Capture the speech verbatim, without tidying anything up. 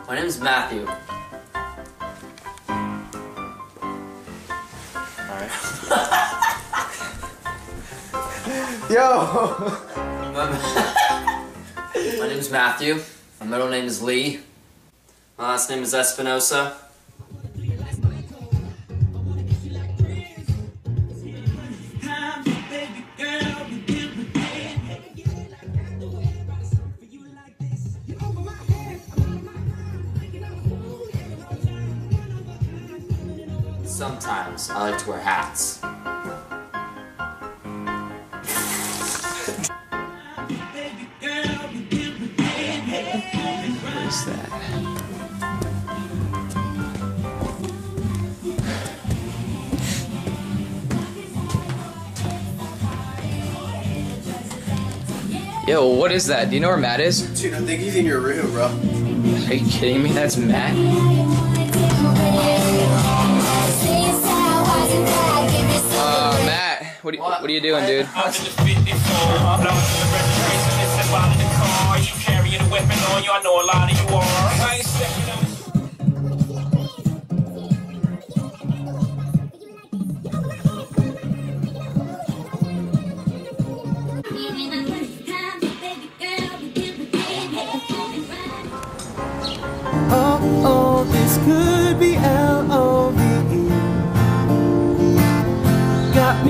My name's Matthew. Alright. Yo! My name's Matthew. My middle name is Lee. My last name is Espinosa. Sometimes I like to wear hats. What is that? Yo, what is that? Do you know where Matt is? Dude, I think he's in your room, bro. Are you kidding me? That's Matt? Uh, Matt, what, you, what are you doing, dude? Oh, oh, this could be L O V